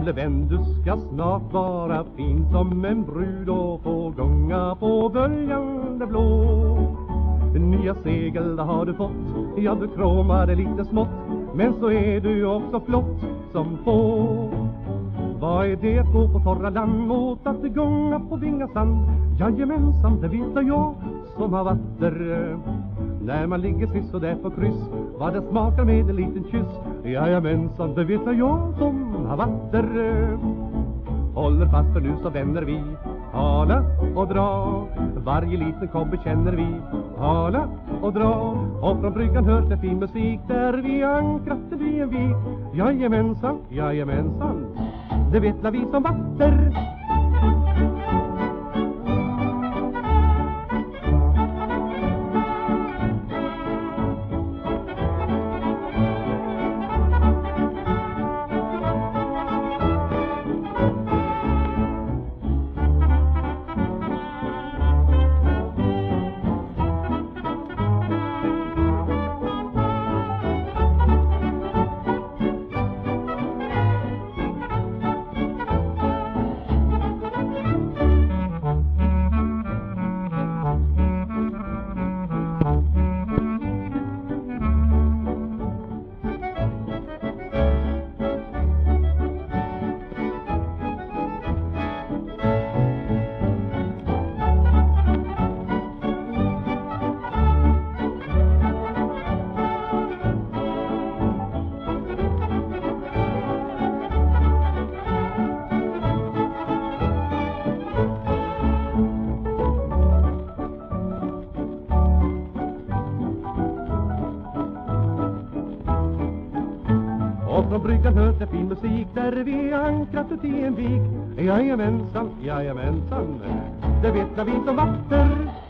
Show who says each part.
Speaker 1: Gamle vän, du ska snart vara fin som en brud och få gunga på böljande blå. Nya segel har du fått, ja du kromade lite smått, men så är du också flott som få. Vad är det att gå på torra land mot att gunga på Vingasand? Jajamensan, det vet jag som har varit där. När man ligger sist och där på kryss, vad det smakar med en liten kyss. Jajamensan, det vet jag som har varit där. Håller fast för nu så vänder vi, hala och dra. Varje liten kobbe känner vi, hala och dra. Och från bryggan hörs det fin musik där vi ankrat vid en vik. Jajamensan, jajamensan, det vet när vi som vakter. Och från bryggan hörs det fin musik där vi ankrat i en vik. Jajamensan, jajamensan, det vet när vi som vakter.